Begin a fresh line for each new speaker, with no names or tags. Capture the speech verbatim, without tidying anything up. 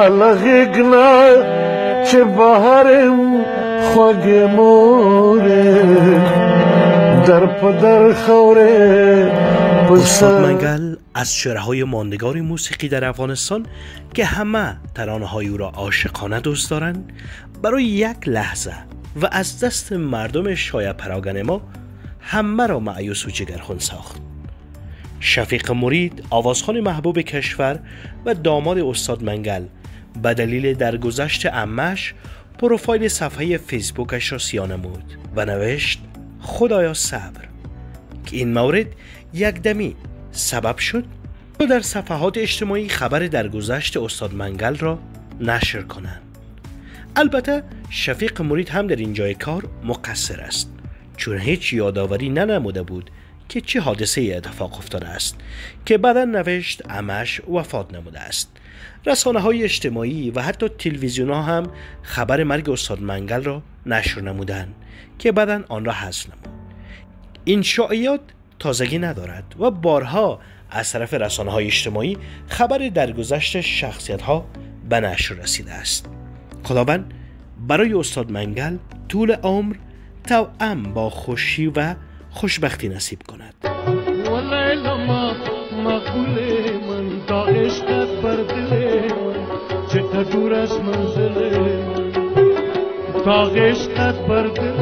الغگنا چه بهارم خوگ موره در پدر خوره.
استاد منگل از چهره‌های ماندگار موسیقی در افغانستان که همه ترانه‌های او را عاشقانه دوست دارند، برای یک لحظه و از دست مردم شایع پراگن ما همه را مایوس و جگرخون ساخت. شفیق مرید، آوازخوان محبوب کشور و داماد استاد منگل، به دلیل درگذشت عمه‌اش پروفایل صفحه فیسبوکش را سیاه نمود و نوشت خدایا صبر، که این مورد یک دمی سبب شد تا در صفحات اجتماعی خبر درگذشت استاد منگل را نشر کنند. البته شفیق مرید هم در اینجای کار مقصر است، چون هیچ یادآوری ننموده بود که چه حادثه اتفاق افتاده است که بعدا نوشت عمه‌اش وفات نموده است. رسانه های اجتماعی و حتی تلویزیون ها هم خبر مرگ استاد منگل را نشر نمودند که بعدا آن را حذف نمود. این شایعات تازگی ندارد و بارها از طرف رسانه های اجتماعی خبر درگذشت شخصیت ها به نشر رسیده است. خداوند برای استاد منگل طول عمر توأم با خوشی و خوشبختی نصیب کند.
تا عشقت بر دل